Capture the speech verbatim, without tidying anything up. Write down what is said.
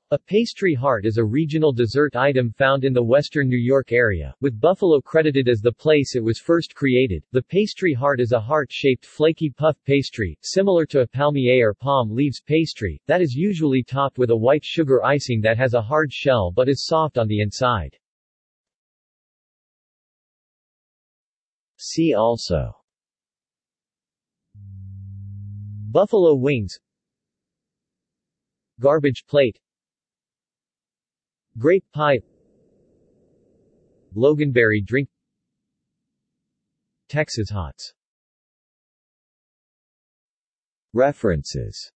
A pastry heart is a regional dessert item found in the western New York area, with Buffalo credited as the place it was first created. The pastry heart is a heart-shaped flaky puff pastry, similar to a palmier or palm leaves pastry, that is usually topped with a white sugar icing that has a hard shell but is soft on the inside. See also: Buffalo wings, garbage plate, grape pie, Loganberry drink, Texas Hots. References.